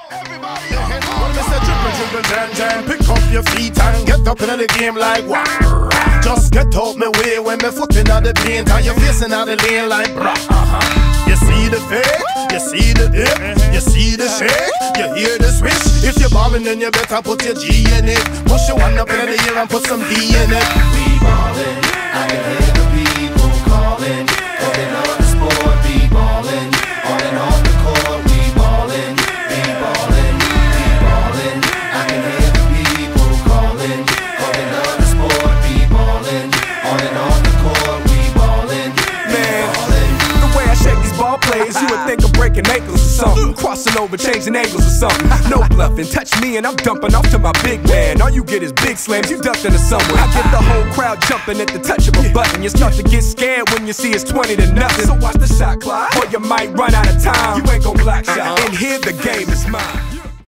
Everybody, well, Mr. Dribble, dribble, jam, jam. Pick up your feet and get up in the game like what? Just get out my way when me foot in the paint and your face in the lane like brah. You see the fake, you see the dip, you see the shake, you hear the switch. If you're bombing, then you better put your G in it. Push your one up in the air and put some D in it. We ballin', I can hear the people calling. Every other sport, we ballin'. On and off the court, we ballin'. We ballin', we ballin'. I can hear the people calling. Every other sport, we ballin'. On and off the court, we ballin'. Man, the way I shake these ball players, you would think I'm breaking ankles or something. Crossing over, changing angles or something. No bluffing, touch me and I'm dumping off to my big man. All you get is big slams, you ducked into somewhere. I get the whole crowd jumping at the touch of a button. You start to get scared when you see it's 20 to nothing. So watch the shot clock, or you might run out of time. You ain't gon' block shot, and here the game is mine.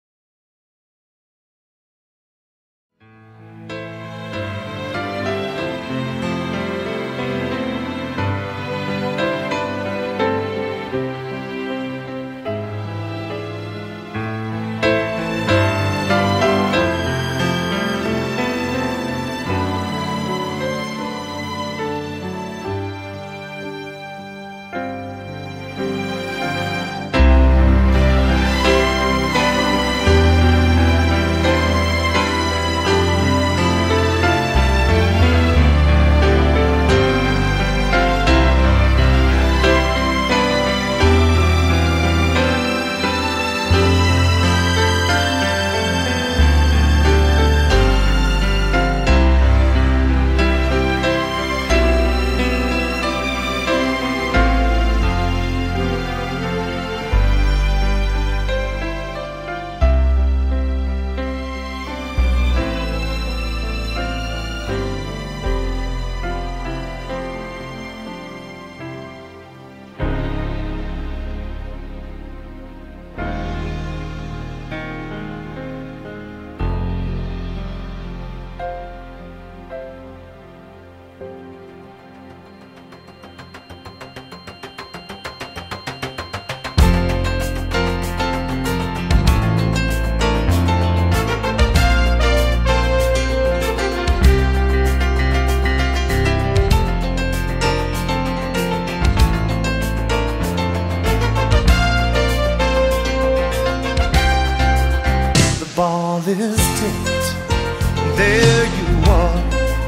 Ball is tipped, there you are.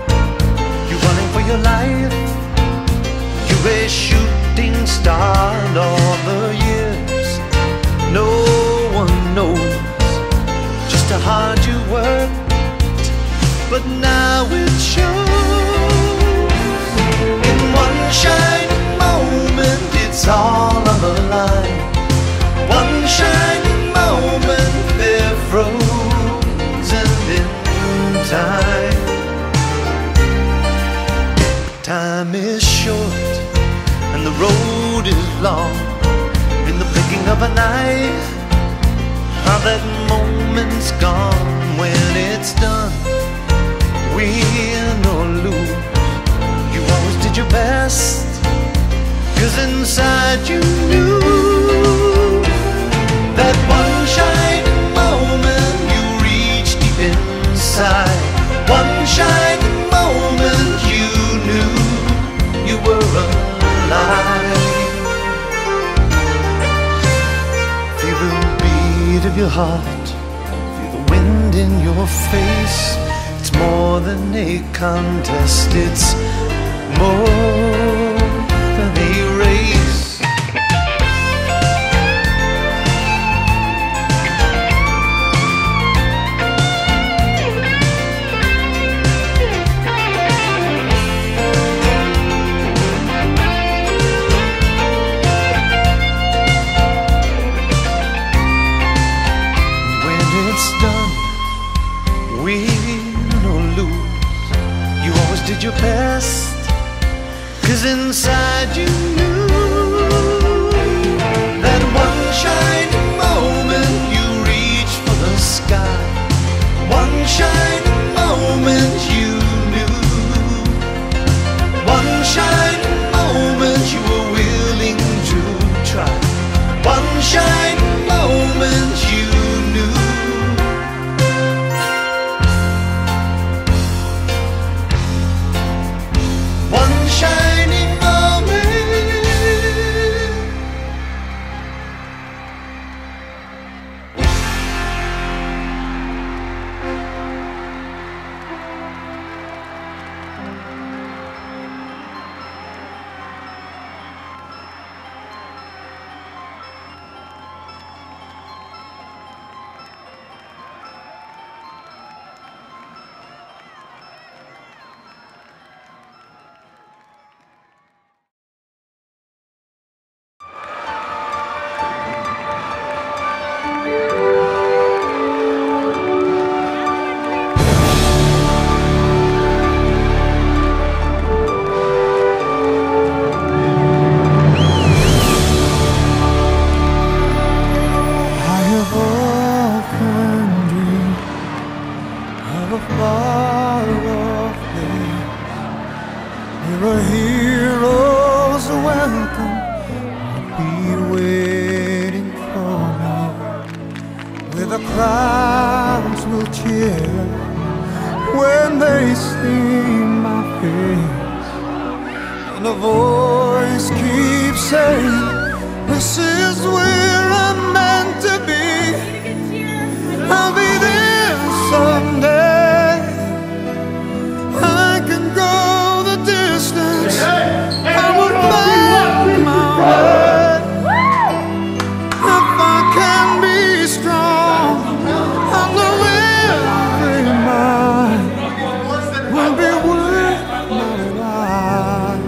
You're running for your life. You're a shooting star. And all the years, no one knows just how hard you worked, but now it shows. In one shining moment, it's all on the line. One shining moment, they're frozen in time. Time is short and the road is long. In the blinking of an eye, how that moment's gone. When it's done, win or lose, you always did your best, 'cause inside you knew that one shining moment you reached deep inside. One shining moment you knew you were alive. Feel the beat of your heart, feel the wind in your face. It's more than a contest, it's more than a race. Did your best, 'cause inside you knew that one shining moment you reached for the sky. One shining moment you knew. One shining moment you were willing to try. One shining moment you knew. where a hero's welcome will be waiting for me, where the crowds will cheer when they see my face, and a voice keeps saying, this is where I'm meant to be. I'll be there someday. I can go the distance. I will find my way. If I can be strong, I know every mile will be worth my while.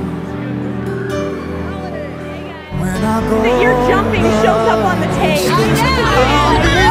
When I go, Your jumping shows up on the tape. I'll be